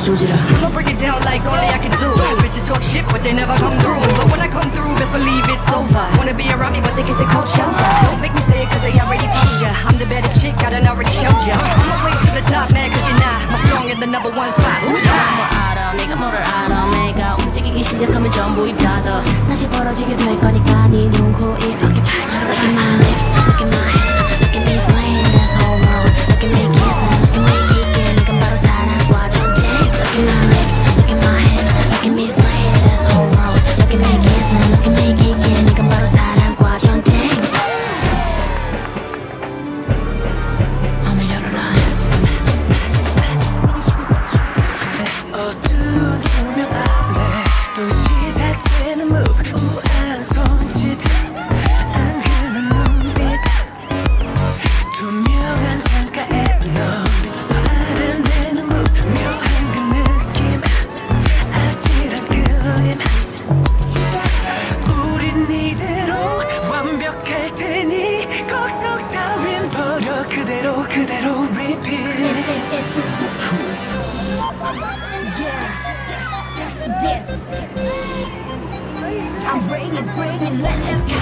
조지라 I'ma break it down like only I can do. Bitches talk shit but they never come through. But when I come through, best believe it's over. Wanna be around me but they get the culture. Don't make me say it cause they already told ya. I'm the baddest chick, I done already showed ya. I'm a way to the top man cause you're not. My song in the #1 spot. Who's that? 뭘 알아 네가 뭐를 알아 내가 움직이기 시작하면 전부 입 닫아 다시 벌어지게 될 거니까 네 눈, 코, 입, 어깨, 팔 Look at my lips, look at my hands Look at me slaying this whole world Look at me kissing, look at me eating 이건 바로 사랑과 전쟁 Look at my lips, look at my hands Look at me slaying this whole world Look at me kissing, look at me eating 이건 바로 사랑과 전쟁 마음을 열어라 어두운 조명 아래 또 시작되는 move 우아한 손짓 안근한 눈빛 투명한 창가에 너 비춰서 아른대는 move 묘한 그 느낌 아찔한 끌림 우린 이대로 완벽할 테니 걱정 따윈 버려 그대로 그대로 repeat This I'm bringing, let's go.